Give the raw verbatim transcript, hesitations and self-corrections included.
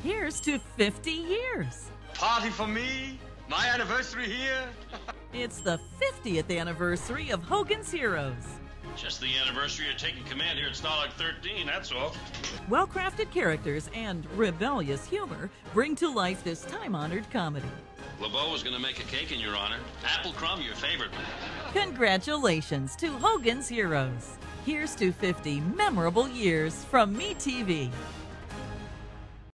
Here's to fifty years. Party for me? My anniversary here? It's the fiftieth anniversary of Hogan's Heroes. Just the anniversary of taking command here at Stalag thirteen, that's all. Well-crafted characters and rebellious humor bring to life this time-honored comedy. LeBeau was going to make a cake in your honor. Apple crumb, your favorite. Congratulations to Hogan's Heroes. Here's to fifty memorable years from MeTV.